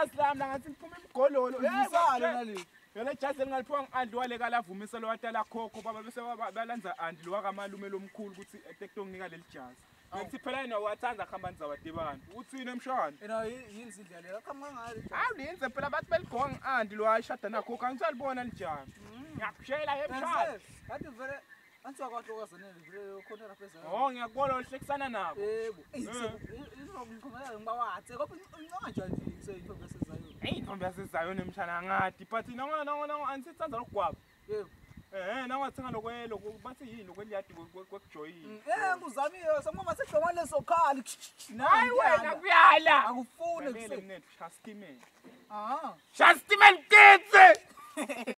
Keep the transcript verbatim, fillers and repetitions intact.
ijazi lami la ngathi liphuma imigololo. Yisalo nali. Yona ijazi elingaliphwa ngi-Andi wale kalavumisa lo watala khokho baba bese balanza Andi lo wakamalume lomkhulu ukuthi etekto nginika leli jazi. Ngithi phela yena wathanda khamba nizawatibani. Uthini emshana? Yena yini izindlela leyo khamba ngale. Hawu lenze phela bathi beligowa ngi-Andi lo washada nakho kangisalibona lijani. Ngiyakushela emshana. Kanti vele antsiwa kwathi okwazanele vele khona lapha ezana. Oh ngiyakubona uhlekisana nabo. Yebo. Izokungqomela ngibawathe kodwa incanga nje ngiseyintombi yasezayo. Hey intombi yasezayo nemshana ngathi but nanga nanga nanga ansithanza lokugwaba. Yebo. Eh nawathenga lokwelo bathi yini lokweliyadi kwekujoyini. Eh nguzamile sengoma sehlongwane lesokhali. Hayi wena kuyala. Akufuni kusene. Shastimeni. Ah. Shastimeni kids.